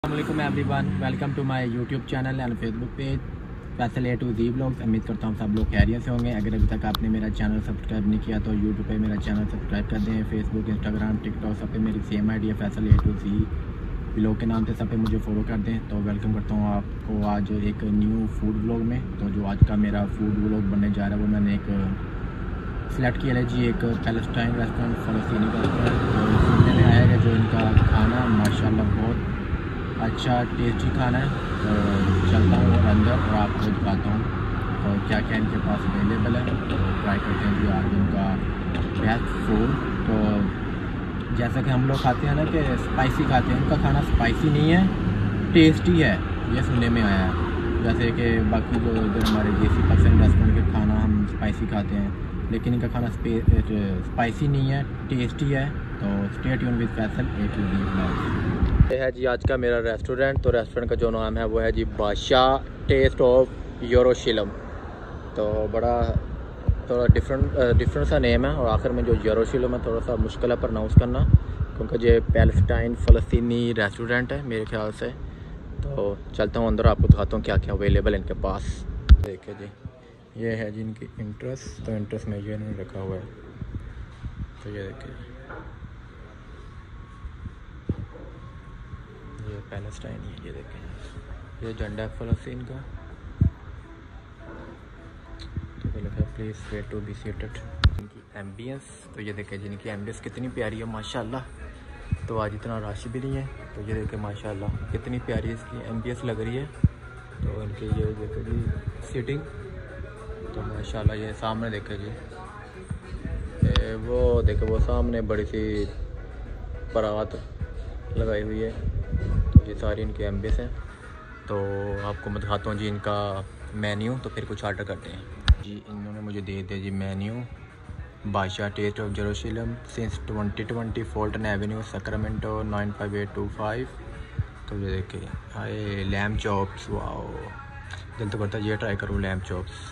अस्सलामुअलैकुम everyone, welcome to my YouTube channel and Facebook page Faisal A to Z blogs. उम्मीद करता हूँ सब लोग खैरियत से होंगे। अगर अभी तक आपने मेरा चैनल सब्सक्राइब नहीं किया तो यूट्यूब पे मेरा चैनल सब्सक्राइब कर दें। फेसबुक, इंस्टाग्राम, टिकटॉक सब पे मेरी सेम आईडी है Faisal A to Z blog के नाम से, सब पे मुझे फॉलो कर दें। तो वेलकम करता हूँ आपको आज एक न्यू फूड ब्लॉग में। तो जो आज का मेरा फूड ब्लॉग बनने जा रहा है वो मैंने एक सिलेक्ट किया है जी, एक पैलेस्टाइन रेस्टोरेंट, फ़लस्तीनी रेस्टोरेंट। तो सुनने में आया है जो इनका खाना माशाल्लाह बहुत अच्छा टेस्टी खाना है। तो चलता हूँ और अंदर और आपको दिखाता हूँ और क्या क्या इनके पास अवेलेबल है। तो ट्राई करते हैं जी आज इनका बेस्ट फूड। तो जैसा कि हम लोग खाते हैं ना कि स्पाइसी खाते हैं, इनका खाना स्पाइसी नहीं है, टेस्टी है, ये सुनने में आया है। जैसे कि बाकी जो इधर हमारे देसी पाकिस्तानी रेस्टोरेंट के खाना हम स्पाइसी खाते हैं, लेकिन इनका खाना स्पाइसी नहीं है, टेस्टी है। तो stay tune with Faisal A to Z blogs. ये है जी आज का मेरा रेस्टोरेंट। तो रेस्टोरेंट का जो नाम है वो है जी बादशाह टेस्ट ऑफ यरूशलेम। तो बड़ा थोड़ा डिफरेंट सा नेम है और आखिर में जो यरूशलेम है थोड़ा सा मुश्किल है प्रोनाउंस करना, क्योंकि ये पैलेस्टाइन फ़लस्तीनी रेस्टोरेंट है मेरे ख्याल से। तो चलता हूँ अंदर, आपको दिखाता हूँ क्या क्या अवेलेबल है इनके पास। देखिए जी, ये है जी इनकी इंट्रेस्ट। तो इंट्रेस्ट में ये इन्होंने रखा हुआ है। तो ये देखिए, ये पैलेस्टाइन है, ये देखें, ये झंडा है फ़लस्तीन का। तो ये लिखा है please wait to be seated. इनकी एम्बियंस, तो ये देखें जिनकी एम्बियंस कितनी प्यारी है माशाल्लाह। तो आज इतना रश भी नहीं है। तो ये देखें माशाल्लाह कितनी प्यारी इसकी एम्बियंस लग रही है। तो इनके ये देखें जी सीटिंग, तो माशाल्लाह ये सामने देखें जी, वो देखें वो सामने बड़ी सी परात लगाई हुई है। तो ये सारी इनकी एम्बियंस हैं। तो आपको मैं दिखाता हूँ जी इनका मेन्यू। तो फिर कुछ ऑर्डर करते हैं जी। इन्होंने मुझे दे दिया जी menu, Badshah taste of Jerusalem since 2020 Fulton avenue Sacramento 95825। तो ये देखिए, हाय लैम्ब चॉप्स, वाओ, दिल तो करता है ये ट्राई करूँ लैम्ब चॉप्स।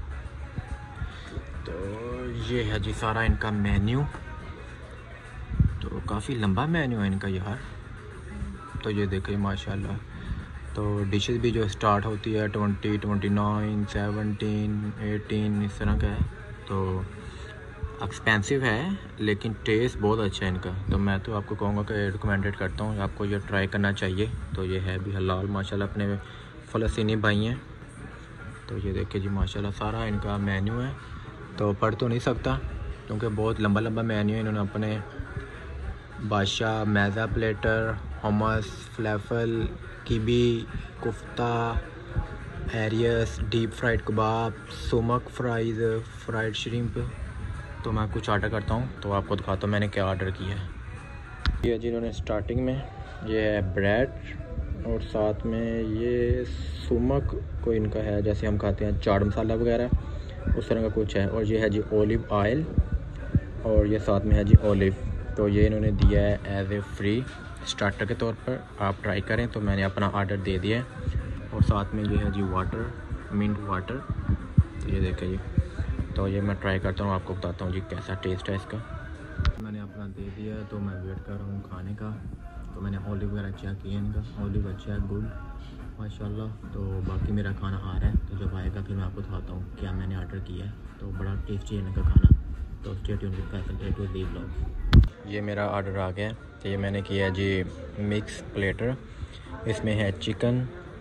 तो ये है जी सारा इनका मेन्यू। तो काफ़ी लंबा मेन्यू है इनका यार। तो ये देखिए माशाल्लाह। तो डिशेस भी जो स्टार्ट होती है 20, 29, 17, 18 इस तरह का है। तो एक्सपेंसिव है लेकिन टेस्ट बहुत अच्छा है इनका। तो मैं तो आपको कहूँगा कि रिकमेंडेड करता हूँ, आपको ये ट्राई करना चाहिए। तो ये है भी हलाल माशाल्लाह, अपने फ़लस्तीनी भाई हैं। तो ये देखिए जी माशाल्लाह सारा इनका मेन्यू है। तो पढ़ तो नहीं सकता क्योंकि बहुत लंबा लंबा मेन्यू है। इन्होंने अपने Badshah mezza platter, hummus, falafel, kibbeh, kofta, arayes, deep fried kebab, sumac fries, fried shrimp. तो मैं कुछ ऑर्डर करता हूँ तो आपको दिखाता हूँ मैंने क्या ऑर्डर किया है। ये जिन्होंने स्टार्टिंग में ये है ब्रेड और साथ में ये सुमक को इनका है, जैसे हम खाते हैं चाट मसाला वगैरह उस तरह का कुछ है। और ये है जी ओलिव ऑयल और ये साथ में है जी ओलिव। तो ये इन्होंने दिया है एज ए फ्री स्टार्टर के तौर पर, आप ट्राई करें। तो मैंने अपना ऑर्डर दे दिया है और साथ में ये है जी वाटर, मिंट वाटर। तो ये देखें जी, तो ये मैं ट्राई करता हूँ, आपको बताता हूँ जी कैसा टेस्ट है इसका। मैंने अपना दे दिया है तो मैं वेट कर रहा हूँ खाने का। तो मैंने ओलिव वगैरह चेक किया, इनका ओलिव अच्छा है, गुड माशाल्लाह। तो बाकी मेरा खाना आ रहा है, तो जब आएगा फिर मैं आपको दिखाता हूँ क्या मैंने ऑर्डर किया है। तो बड़ा टेस्टी है इनका खाना। तो stay tuned with Faisal A to Z blogs. ये मेरा ऑर्डर आ गया है। तो ये मैंने किया है जी मिक्स प्लेटर। इसमें है चिकन,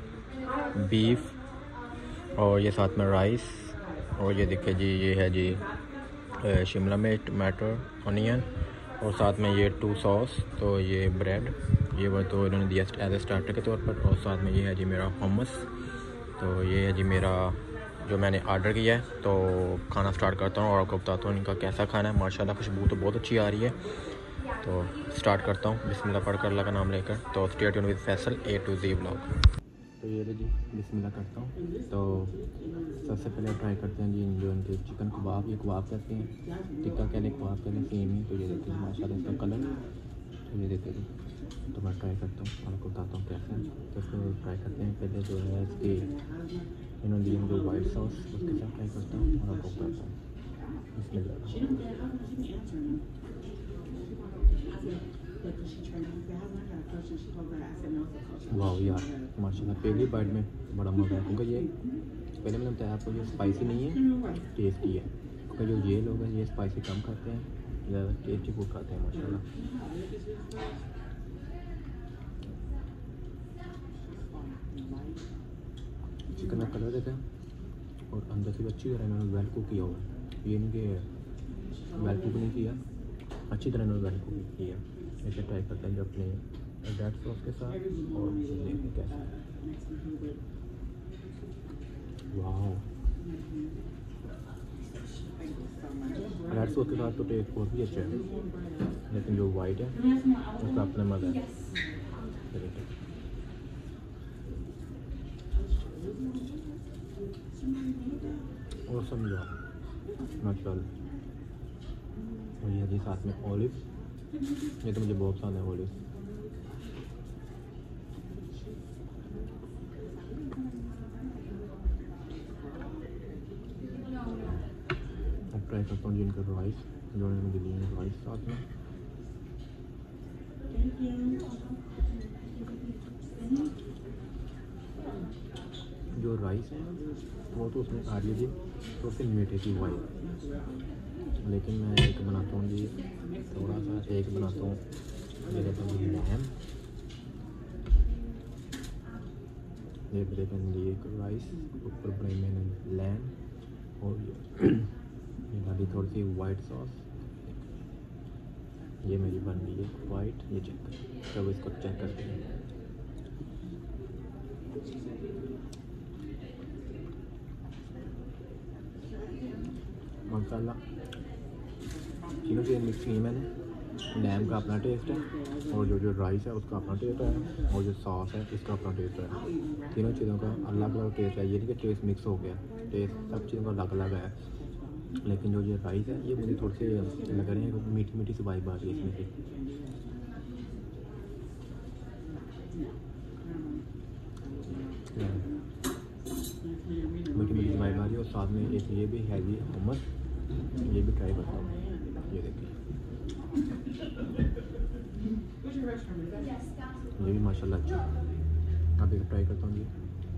बीफ और ये साथ में राइस। और ये देखिए जी, ये है जी शिमला मिर्च, टमाटो, ऑनियन और साथ में ये 2 सॉस। तो ये ब्रेड, ये वो तो इन्होंने दिया एज ए स्टार्टर के तौर पर। और साथ में ये है जी मेरा हमस। तो ये है जी मेरा जो मैंने ऑर्डर किया है। तो खाना स्टार्ट करता हूँ और आपको बताता हूँ इनका कैसा खाना है। माशाल्लाह खुशबू तो बहुत अच्छी आ रही है। तो स्टार्ट करता हूँ बिस्मिल्लाह पढ़कर, अल्लाह का नाम लेकर। तो stay tuned with Faisal A to Z blog. तो ये जी बिस्मिल्लाह करता हूँ। तो सबसे पहले ट्राई करते हैं जी जो इनके चिकन कबाब, ये कबाब कहते हैं, टिक्का कह लें, कबाब कह लें, सेम ही। तो ये देखिए माशाल्लाह इसका कलर। तो ये देखिए जी, तो मैं ट्राई करता हूँ, आपको बताता हूँ कैसे है। तो इसको ट्राई करते हैं। पहले जो है इसकी इन्होंने दी मुझे वाइट सॉस, उसके साथ ट्राई करता हूँ और आपको बताता हूँ। बिस्मिल्लाह। वाह यार माशाल्लाह, पहली बाइट में बड़ा मज़ा है, क्योंकि ये पहले मैंने बताया आपको ये स्पाइसी नहीं है, टेस्टी है। क्योंकि जो ये लोग हैं ये स्पाइसी कम खाते हैं, ज़्यादा टेस्टी फूड खाते हैं माशाल्लाह। चिकन का कलर देखें और अंदर से अच्छी तरह इन्होंने वेल कुक किया हुआ है, ये नहीं कि वेल कुक नहीं किया, अच्छी तरह इन्होंने वेल कुक किया। इसे ट्राई करते हैं जो अपने रेड सॉस के साथ, और देखते कैसा है। वाह, रेड सॉस के साथ तो टेस्ट बहुत ही अच्छा है, लेकिन जो वाइट है उसका अपना मज़ा है। और समझा माशाल्लाह। और ये जी साथ में ऑलिव, ये तो मुझे बहुत पसंद है ऑलिव। अब ट्राई करता हूँ जी इनका राइस, जो उन्होंने मुझे दिए हैं राइस साथ में। जो राइस है वो तो उसमें आ रही है जी तो फिर मीठे की वाइट, लेकिन मैं एक बनाता हूँ जी, थोड़ा सा एक बनाता हूँ, ये देता हूँ लैम, ये देखें जी एक राइस, ऊपर बनाई मैंने लैम, और ये डाली थोड़ी सी वाइट सॉस, ये मेरी बन गई है वाइट। ये चेक करें, तब इसको चेक करते हैं। माशाल्लाह तीनों चीज़ें मिक्स की मैंने, लैम का अपना टेस्ट है, और जो राइस है उसका अपना टेस्ट है, और जो सॉस है इसका अपना टेस्ट है। तीनों चीज़ों का अलग अलग टेस्ट है, ये नहीं कि टेस्ट मिक्स हो गया, टेस्ट सब चीज़ों का अलग अलग है। लेकिन जो ये राइस है ये मुझे थोड़ी सी लग रही है, मीठी मीठी सी वाइब आ रही है इसमें से। मीठी मीठी वाइब आ रही है, और साथ में एक ये भी है जी हुमस, ये भी ट्राई करता हूँ। ये देखिए ये भी माशाल्लाह अच्छा। अब एक ट्राई करता हूँ जी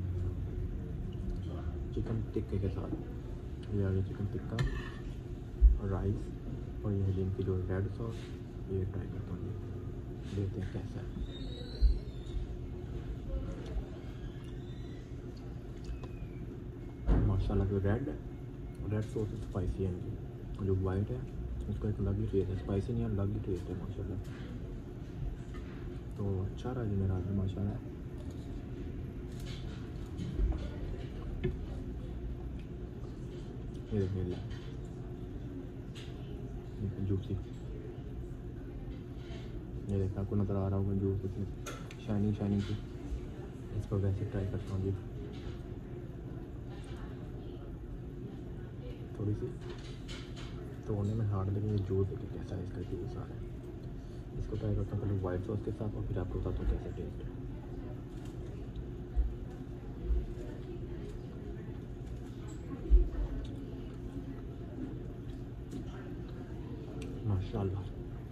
चिकन टिक्के के साथ, ये आ गया चिकन टिक्का और राइस, और ये है इनकी जो रेड सॉस, ये ट्राई करता हूँ जी, देखते हैं कैसा है। माशाल्लाह जो रेड सॉस स्पाइसी है इनकी, और जो वाइट है उसका एक अलग ही टेस्ट है, स्पाइसी नहीं है, अलग ही टेस्ट है माशाल्लाह। तो अच्छा रहा जी मेरा आज माशाल्लाह। ये देखिए जूसी, ये देखिए आपको नज़र आ रहा होगा जूस इसमें शाइनिंग शाइनिंग की। इसको वैसे ट्राई करता हूँ जी, थोड़ी सी तोड़ने में हार्ड, लेकिन ये जूस देखिए कैसा है, इसका जूस आ रहा है। इसको ट्राई करता हूँ पहले वाइट सॉस के साथ, और फिर आपको बताता हूँ कैसा टेस्ट है। माशाल्लाह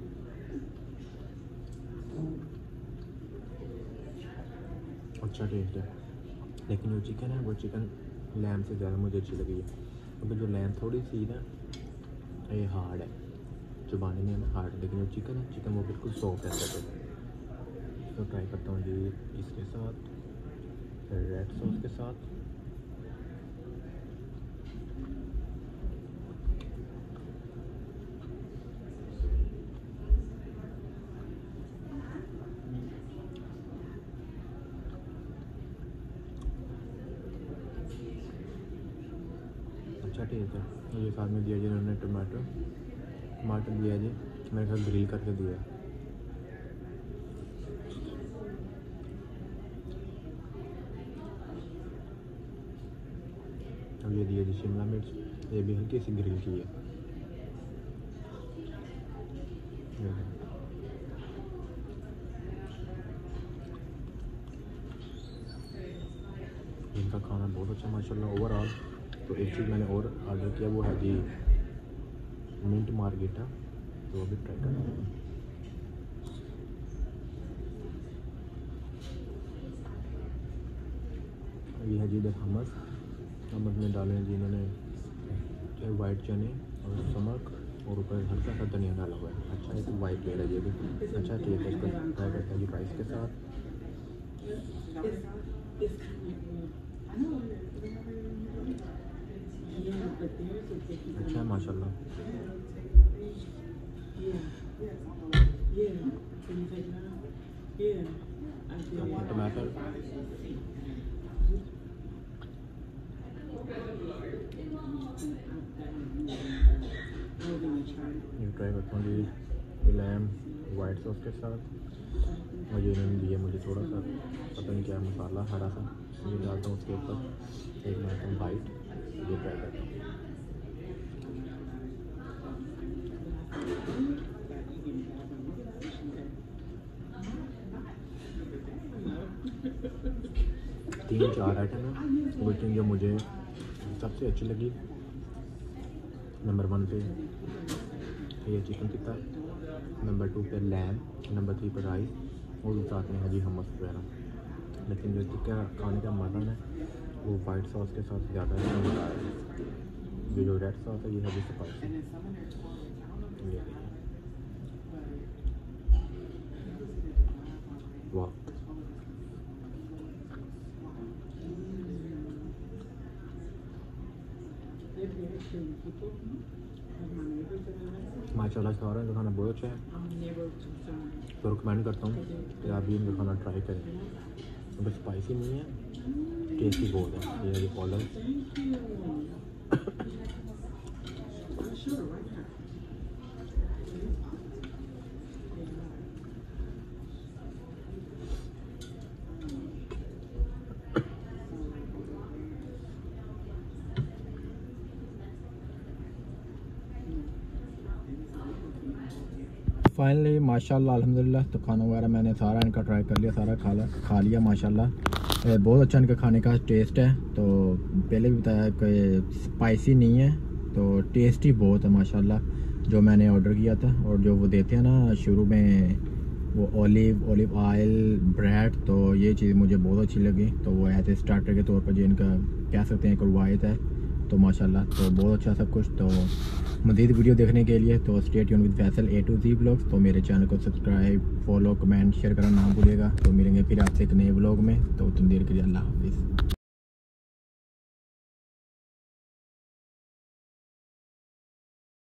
अच्छा टेस्ट है, लेकिन जो चिकन है वो चिकन लैम से ज़्यादा मुझे अच्छी लगी है, क्योंकि जो लैम थोड़ी सी ना ये हार्ड है, चबाने में ना हार्ड, लेकिन जो चिकन है चिकन वो बिल्कुल सॉफ्ट है। तो ट्राई करता हूँ जी इसके साथ, रेड सॉस के साथ। अच्छा टेस्ट है। ये साथ में दिया जी इन्होंने टमाटर दिया जी, मेरे साथ ग्रिल करके दिया है। अब ये दिया जी शिमला मिर्च, ये भी हल्की सी ग्रिल की है। इनका खाना बहुत अच्छा माशाल्लाह ओवरऑल। तो एक चीज़ मैंने और ऑर्डर किया वो है जी मिंट मार्गेटा, तो वो भी ट्राई करना है। है जी इधर हमस में डाले हैं जी इन्होंने वाइट चने और समक और ऊपर हल्का सा धनिया डाला हुआ है। अच्छा है, वाइट प्लेट है ये भी अच्छा ठीक है। इसको ट्राई करते हैं जी राइस के साथ। अच्छा है माशाल्लाह। टमाटर ये ट्राई करता हूँ जी लैम वाइट सॉस के साथ। और ये इन्होंने दिया मुझे थोड़ा सा पता नहीं क्या मसाला हरा सा, ये डालता हूँ उसके ऊपर। एक बनाता हूँ वाइट, ये ट्राई करता हूँ। तीन चार आइटम है, लेकिन जो मुझे सबसे अच्छी लगी नंबर 1 पे ये चिकन टिक्का, नंबर 2 पे लैम, नंबर 3 पे राइस और साथ में है जी हमस वगैरह। लेकिन जो टिक्का खाने का मज़ा है वो वाइट सॉस के साथ ज़्यादा मज़ा है। ये जो रेड सॉस है ये है जी स्पाइसी। ये वाह, माशाल्लाह सारा इनका खाना बहुत अच्छा है, तो रिकमेंड करता हूँ कि आप भी इनका खाना ट्राई करें। अगर स्पाइसी नहीं है, टेस्टी बहुत है। ये फॉलो फाइनली माशाल्लाह अल्हम्दुलिल्लाह। तो खाना वगैरह मैंने सारा इनका ट्राई कर लिया, सारा खा लिया माशाल्लाह। बहुत अच्छा इनका खाने का टेस्ट है। तो पहले भी बताया कि स्पाइसी नहीं है, तो टेस्टी बहुत है माशाल्लाह। जो मैंने ऑर्डर किया था और जो वो देते हैं ना शुरू में वो ऑलिव ऑयल ब्रेड, तो ये चीज़ मुझे बहुत अच्छी लगी। तो वो ऐसे स्टार्टर के तौर पर जो इनका कह सकते हैं रवायत है, तो माशाल्लाह तो बहुत अच्छा सब कुछ। तो मज़ीद वीडियो देखने के लिए तो stay tune with Faisal A to Z blogs. तो मेरे चैनल को सब्सक्राइब, फॉलो, कमेंट, शेयर करना ना भूलिएगा। तो मिलेंगे फिर आपसे एक नए ब्लॉग में। तो तुम देर के लिए अल्लाह हाफिज़।